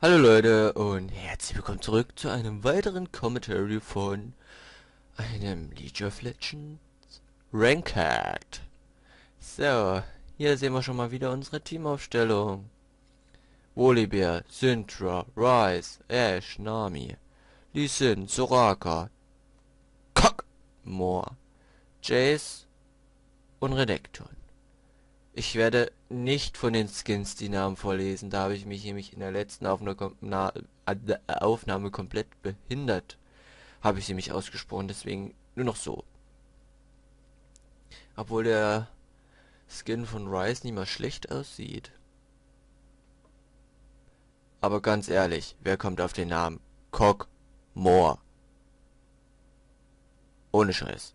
Hallo Leute und herzlich willkommen zurück zu einem weiteren Commentary von einem League of Legends Ranked. So, hier sehen wir schon mal wieder unsere Teamaufstellung. Volibear, Syndra, Ryze, Ashe, Nami, Lee Sin, Soraka, Moore, Jace und Renekton. Ich werde nicht von den Skins die Namen vorlesen, da habe ich mich nämlich in der letzten Aufnahme komplett behindert. Habe ich sie mich ausgesprochen, deswegen nur noch so. Obwohl der Skin von Ryze nicht mal schlecht aussieht. Aber ganz ehrlich, wer kommt auf den Namen Moore? Ohne Scheiß.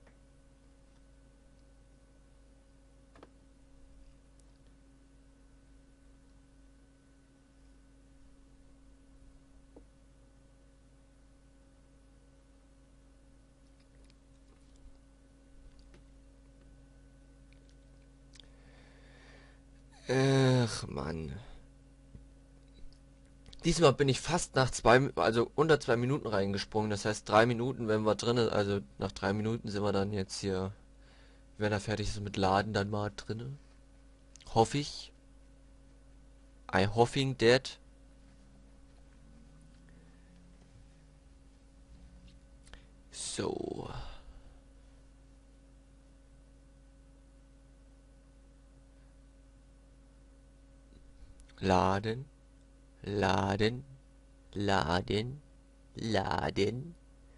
Ach, Mann. Diesmal bin ich fast nach also unter 2 Minuten reingesprungen. Das heißt 3 Minuten, wenn wir drinnen, also nach 3 Minuten sind wir dann jetzt hier, wenn er fertig ist mit Laden, dann mal drinnen. Hoffe ich. I hoffing that. So. Laden. Laden. Laden. Laden.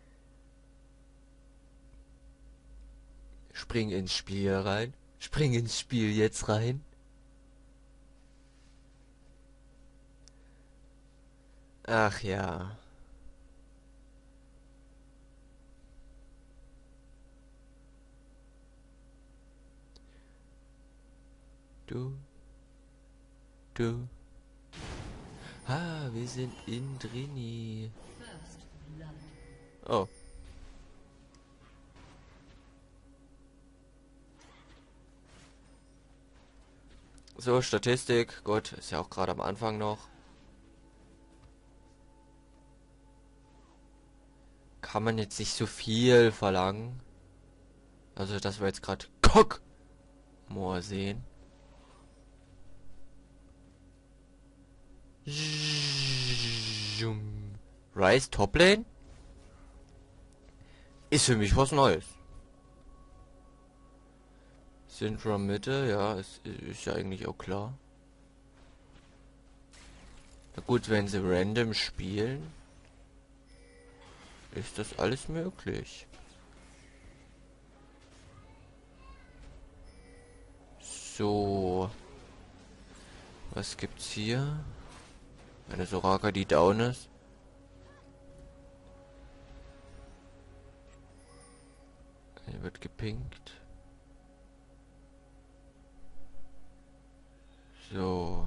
Spring ins Spiel rein. Spring ins Spiel jetzt rein. Ach ja. Du. Du. Ah, wir sind in Drini. Oh. So, Statistik. Gut, ist ja auch gerade am Anfang noch. Kann man jetzt nicht so viel verlangen. Also, dass wir jetzt gerade Moor sehen. Ryze Toplane? Ist für mich was Neues. Syndra Mitte, ja, ist ja eigentlich auch klar. Na gut, wenn sie random spielen, ist das alles möglich. So. Was gibt's hier? Eine Soraka, die down ist. Er wird gepinkt. So.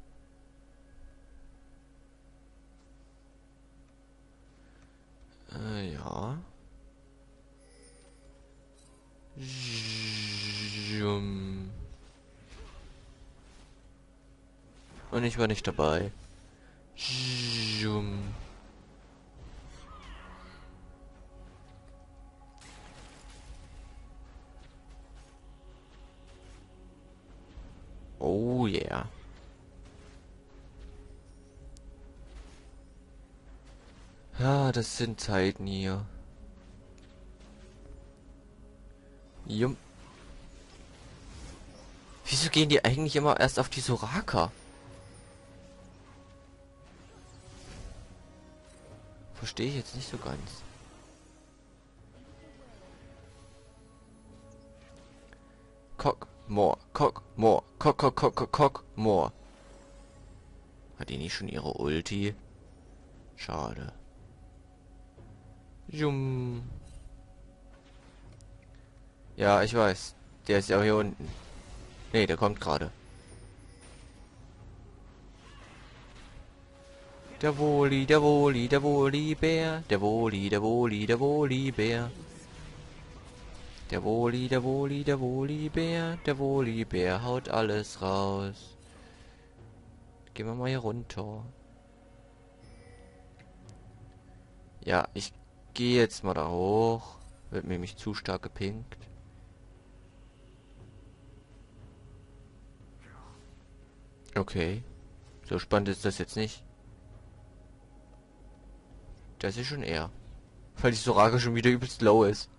Ja. Und ich war nicht dabei. Oh yeah. Ja, das sind Zeiten hier. Jum. Wieso gehen die eigentlich immer erst auf die Soraka? Verstehe ich jetzt nicht so ganz. More. Hat die nicht schon ihre Ulti? Schade. Jum. Ja, ich weiß. Der ist ja hier unten. Nee, der kommt gerade. Der Woli, der Woli, der Woli-Bär. Der Woli, der Woli, der Woli-Bär. Der Woli, der Woli, der Woli-Bär. Der Woli-Bär haut alles raus. Gehen wir mal hier runter. Ja, ich gehe jetzt mal da hoch. Wird mir nämlich zu stark gepinkt. Okay. So spannend ist das jetzt nicht. Das ist schon eher. Weil die Soraka schon wieder übelst low ist.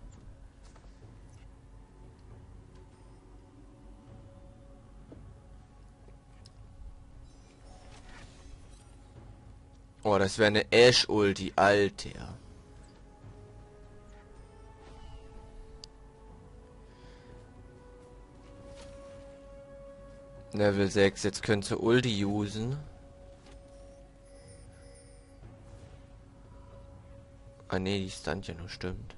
Oh, das wäre eine Ash-Ulti, Alter. Level 6, jetzt könnte Ulti usen. Ah ne, die stunt ja nur, stimmt.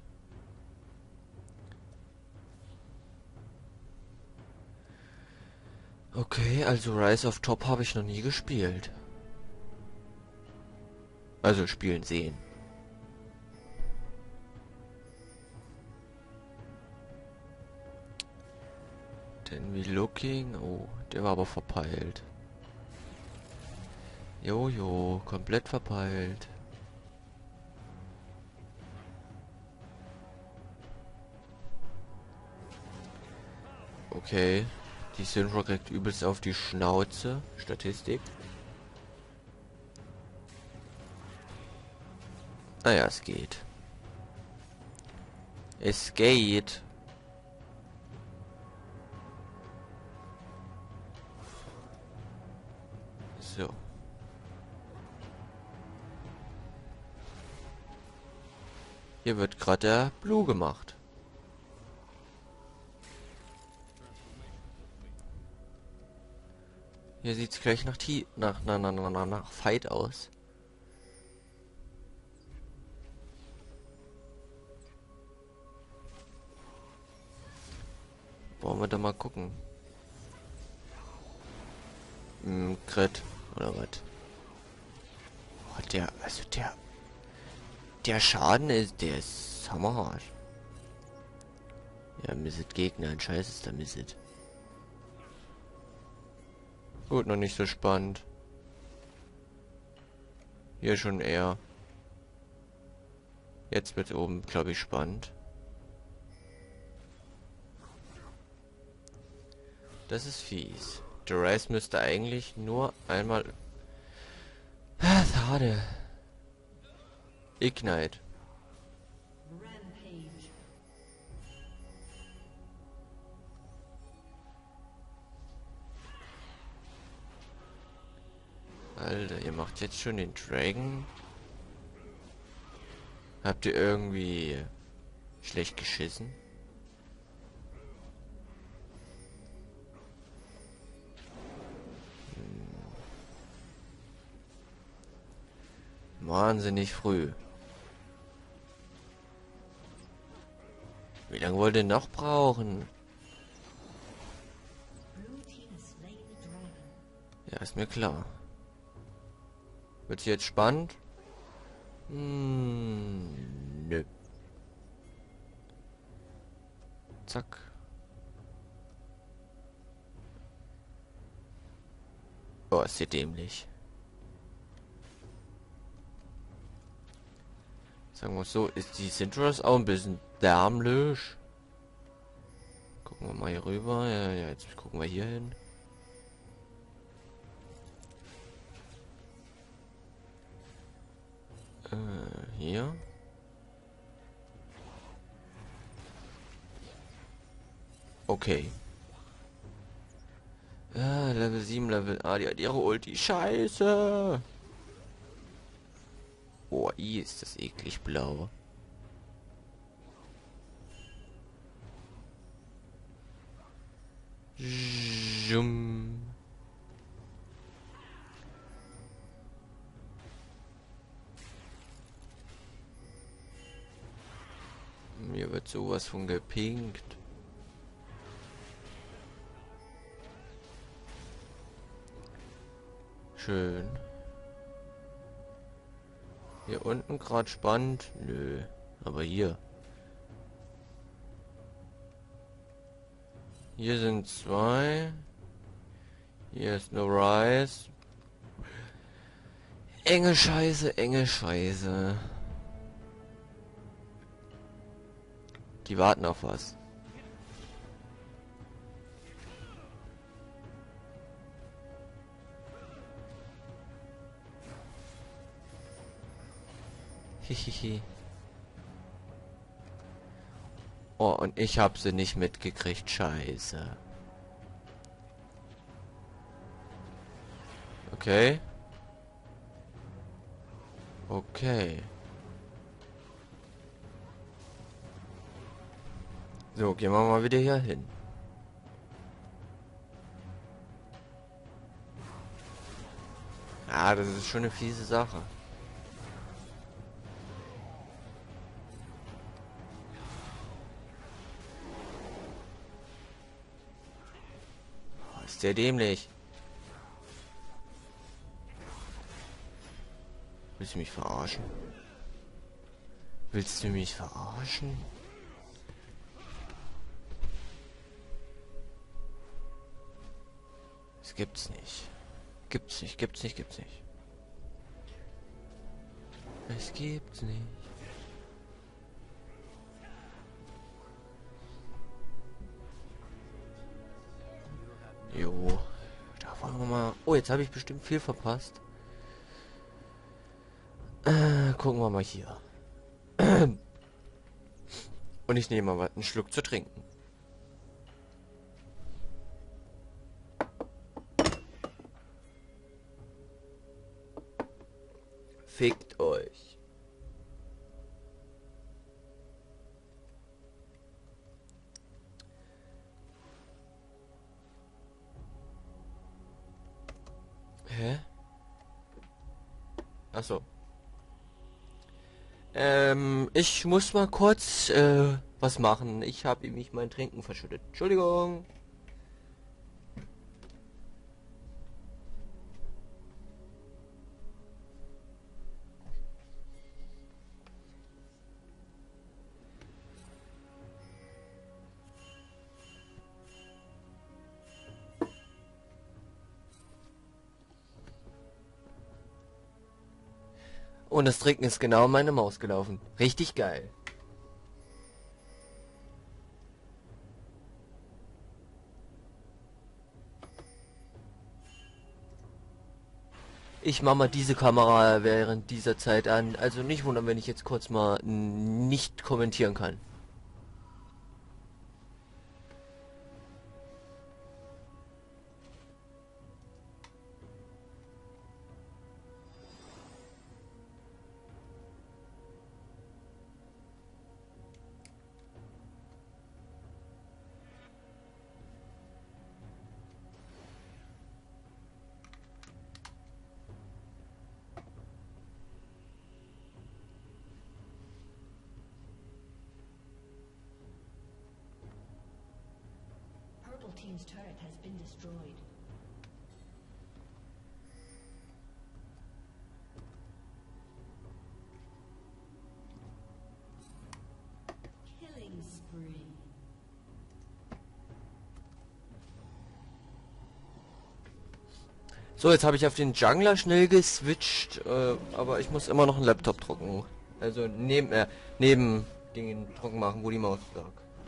Okay, also Rise of Top habe ich noch nie gespielt. Also spielen sehen. Then we looking. Oh, der war aber verpeilt. Jojo, komplett verpeilt. Okay. Die Syndra kriegt übelst auf die Schnauze. Statistik. Naja, es geht. Es geht. So. Hier wird gerade der Blue gemacht. Hier sieht's gleich nach Fight aus. Wollen wir da mal gucken? Crit oder was? Oh, der Schaden ist, der ist hammerhart. Ja, Misset Gegner, ein Scheiß ist der Misset. Gut, noch nicht so spannend. Hier schon eher. Jetzt wird oben, glaube ich, spannend. Das ist fies. Der Rise müsste eigentlich nur einmal... Ah, schade. Ignite. Alter, ihr macht jetzt schon den Dragon. Habt ihr irgendwie schlecht geschissen? Wahnsinnig früh. Wie lange wollt ihr noch brauchen? Ja, ist mir klar. Wird jetzt spannend? Nö. Zack. Oh, ist hier dämlich. Sagen wir so, ist die Syndra auch ein bisschen dämlich. Gucken wir mal hier rüber. Ja, ja, jetzt gucken wir hier hin. Hier. Okay. Ja, Level 7, Level... Ah, die hat ihre Ulti. Scheiße. Oh, ist das eklig blau. Jum. Mir wird sowas von gepinkt. Schön. Hier unten gerade spannend? Nö. Aber hier. Hier sind zwei. Hier ist nur Rise. Enge Scheiße, enge Scheiße. Die warten auf was. Hihihi. Oh, und ich habe sie nicht mitgekriegt. Scheiße. Okay. Okay. So, gehen wir mal wieder hier hin. Ah, das ist schon eine fiese Sache. Oh, ist der dämlich. Willst du mich verarschen? Willst du mich verarschen? Das gibt's nicht. Gibt's nicht, gibt's nicht, gibt's nicht. Es gibt's nicht. Jo. Da wollen wir mal. Oh, jetzt habe ich bestimmt viel verpasst. Gucken wir mal hier. Und ich nehme mal einen Schluck zu trinken. Fickt euch. Hä? Ach so. Ich muss mal kurz was machen. Ich habe nämlich mein Trinken verschüttet. Entschuldigung. Und das Trinken ist genau in meine Maus gelaufen. Richtig geil. Ich mache mal diese Kamera während dieser Zeit an. Also nicht wundern, wenn ich jetzt kurz mal nicht kommentieren kann. Purple team's turret has been destroyed. Killing spree. So, jetzt habe ich auf den Jungler schnell geswitcht, aber ich muss immer noch einen Laptop drucken. Also neben Dingen trocken machen, wo die Maus lag.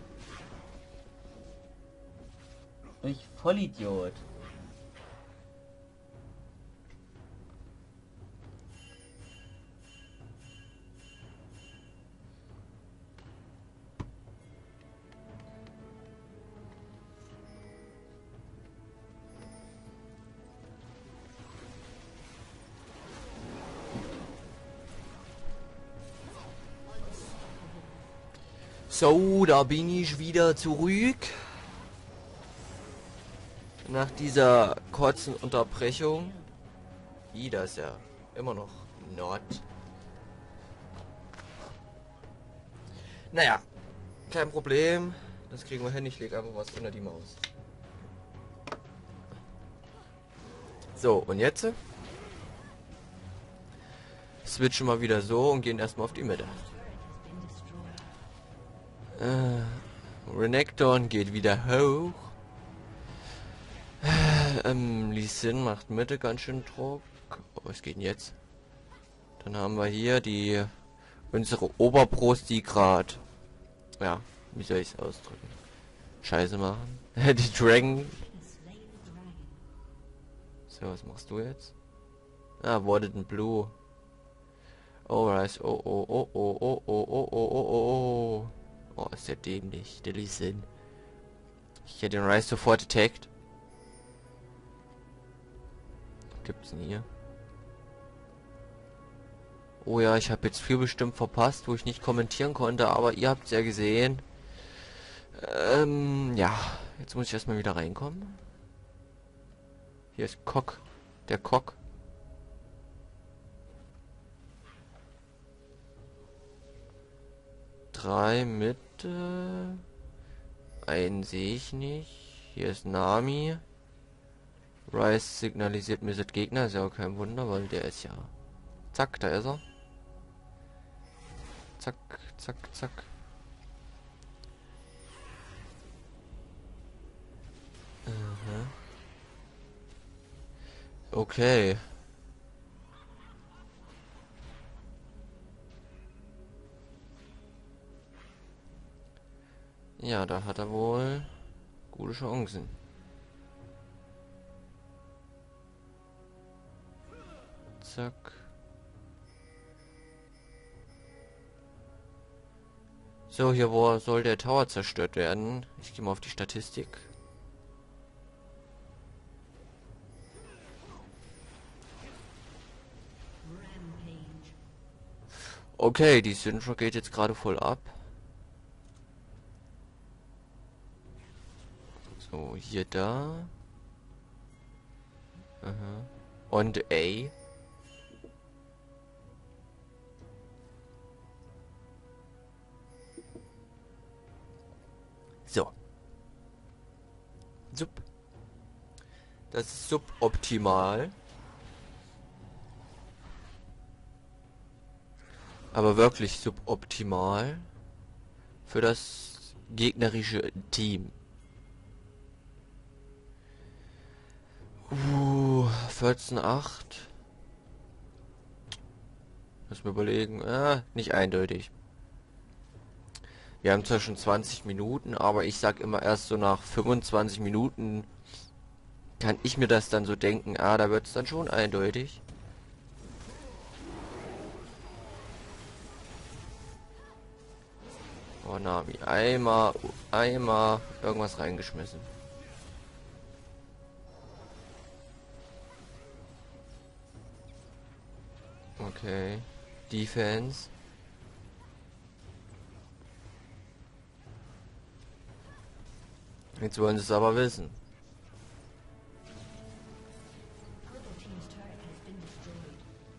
Ich Vollidiot. So, da bin ich wieder zurück. Nach dieser kurzen Unterbrechung. Da ist ja immer noch Nord. Naja, kein Problem. Das kriegen wir hin. Ich lege einfach was unter die Maus. So, und jetzt switchen wir wieder so und gehen erstmal auf die Mitte. Renekton geht wieder hoch. Lee Sin macht Mitte ganz schön Druck. Oh, was geht denn jetzt? Dann haben wir hier unsere Oberbrust, die gerade Wie soll ich es ausdrücken? Scheiße machen. Die Dragon. has slain the dragon. So, was machst du jetzt? Ah, Warded in Blue. Oh, Rise. Oh, oh, oh, oh, oh, oh, oh, oh, oh, oh. Oh, ist der dämlich. Der Lee Sin. Ich hätte den Rise sofort attacked. Gibt's denn hier? Oh ja, ich habe jetzt viel bestimmt verpasst, wo ich nicht kommentieren konnte, aber ihr habt's ja gesehen. Ja. Jetzt muss ich erstmal wieder reinkommen. Hier ist Cock. Der Cock. Drei Mitte. Einen sehe ich nicht. Hier ist Nami. Rice signalisiert mir sind Gegner. Ist ja auch kein Wunder, weil der ist ja... Zack, da ist er. Zack, zack, zack. Aha. Okay. Ja, da hat er wohl gute Chancen. Zack. So, hier soll der Tower zerstört werden. Ich gehe mal auf die Statistik. Rampage. Okay, die Syntro geht jetzt gerade voll ab. So, hier da. Aha. Und A. So. Sub. Das ist suboptimal. Aber wirklich suboptimal. Für das gegnerische Team. 14,8. Muss mir überlegen. Nicht eindeutig. Wir haben zwar schon 20 Minuten, aber ich sag immer erst so nach 25 Minuten kann ich mir das dann so denken. Da wird es dann schon eindeutig. Oh, Nami. Einmal irgendwas reingeschmissen. Okay. Defense. Jetzt wollen sie es aber wissen. Purple team's turret has been destroyed.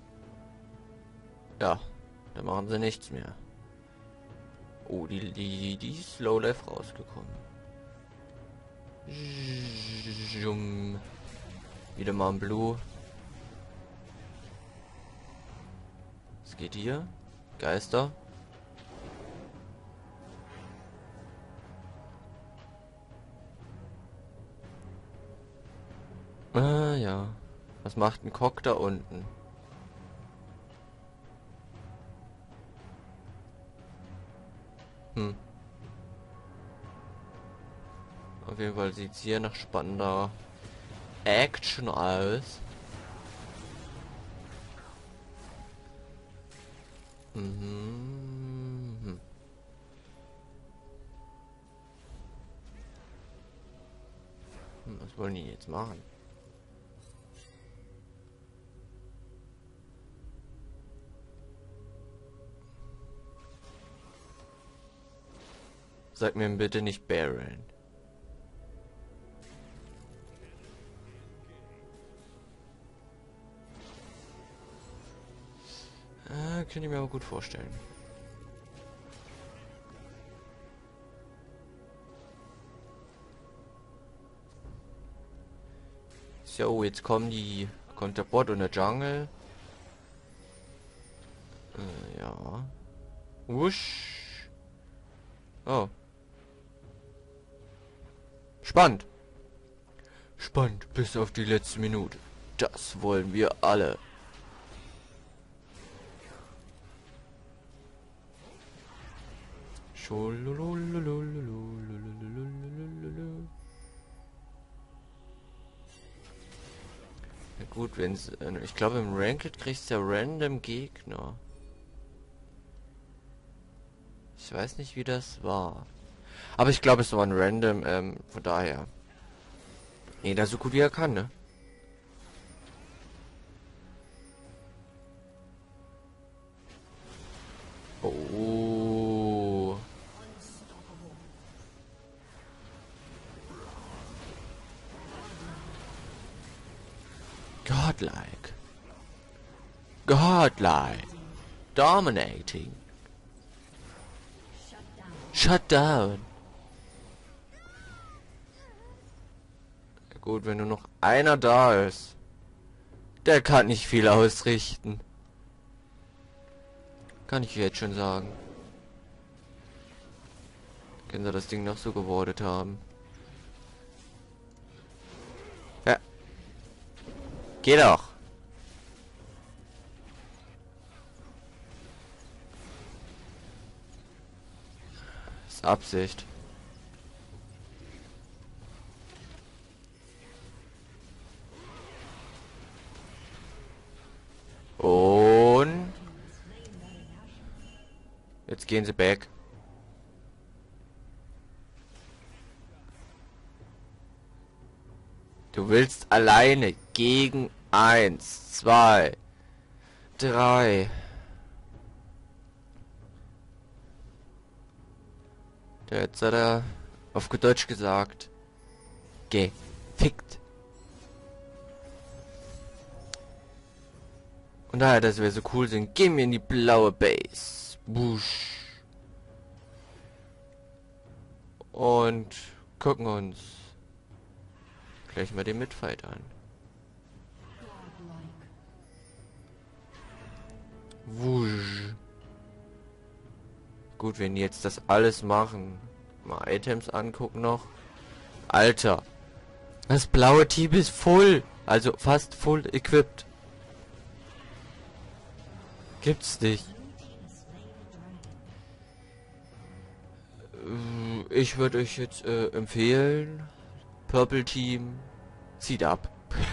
Ja, da machen sie nichts mehr. Oh, die ist Low Life rausgekommen. Wieder mal ein Blue. Was geht hier? Geister. Ja. Was macht ein Cock da unten? Auf jeden Fall sieht es hier nach spannender Action aus. Was wollen die jetzt machen? Sag mir bitte nicht Baron. Kann ich mir aber gut vorstellen. So, jetzt kommt der Bot und der Jungle. Ja. Wusch. Oh. Spannend. Spannend bis auf die letzte Minute. Das wollen wir alle. Na gut, wenn's, ich glaube im Ranked kriegst du ja random Gegner. Ich weiß nicht, wie das war. Aber ich glaube, es war ein random, von daher. Jeder so gut wie er kann, ne? Oh. Godlike. Godlike. Dominating. Shut down. Gut, wenn nur noch einer da ist. Der kann nicht viel ausrichten. Kann ich jetzt schon sagen. Können sie das Ding noch so gewordet haben. Ja. Geh doch. Ist Absicht. Und jetzt gehen sie back. Du willst alleine gegen 1, 2, 3. Jetzt hat er auf gut Deutsch gesagt. Gefickt. Und daher, dass wir so cool sind, gehen wir in die blaue Base. Busch. Und gucken uns gleich mal den Midfight an. Wusch. Gut, wenn die jetzt das alles machen. Mal Items angucken noch. Alter. Das blaue Team ist voll. Also fast full equipped. Gibt's nicht. Ich würde euch jetzt empfehlen. Purple Team. Zieht ab.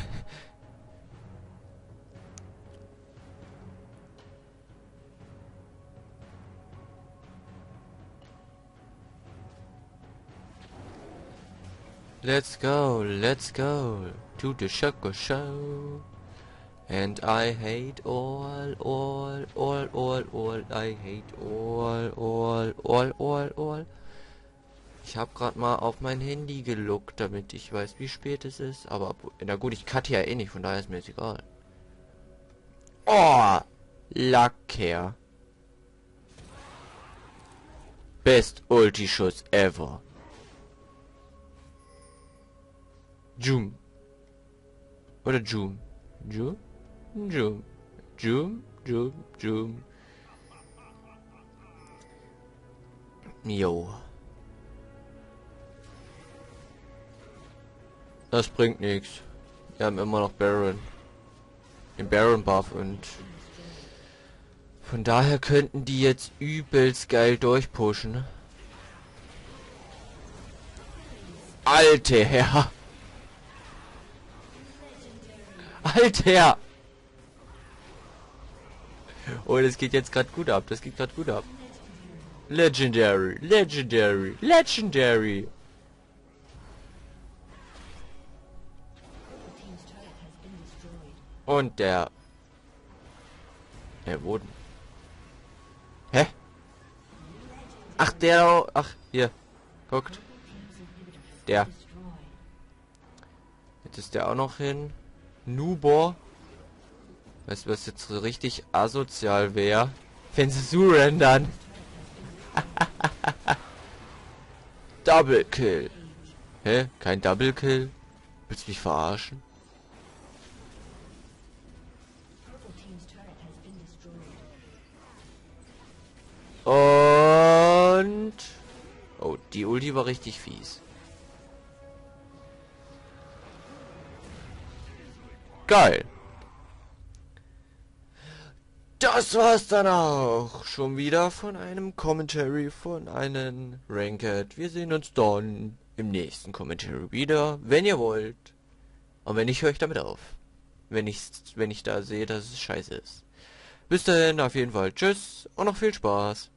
Let's go to the sugar show. And I hate all, I hate all. Ich habe gerade mal auf mein Handy geluckt, damit ich weiß, wie spät es ist. Aber na gut, ich cutte ja eh nicht, von daher ist mir jetzt egal. Oh, Lacker. Best Ulti-Schuss ever. Joom. Oder Joom. Joom? Joom. Joom. Joom. Joom. Jo. Das bringt nichts. Wir haben immer noch Baron. Den Baron Buff und von daher könnten die jetzt übelst geil durchpushen. Alter! Alter! Oh, das geht jetzt gerade gut ab. Das geht gerade gut ab. Legendary. Legendary. Legendary. Und der Boden. Hä? Ach, der... Ach, hier. Guckt. Der. Jetzt ist der auch noch hin. Nubor. Weißt du, was jetzt so richtig asozial wäre? Wenn sie surrendern. Double Kill. Hä? Kein Double Kill? Willst du mich verarschen? Und... Oh, die Ulti war richtig fies. Geil. das war's dann auch schon wieder von einem Commentary von einem Ranked. Wir sehen uns dann im nächsten Commentary wieder, wenn ihr wollt. Und wenn nicht, höre ich damit auf. Wenn ich da sehe, dass es scheiße ist. Bis dahin, auf jeden Fall tschüss und noch viel Spaß.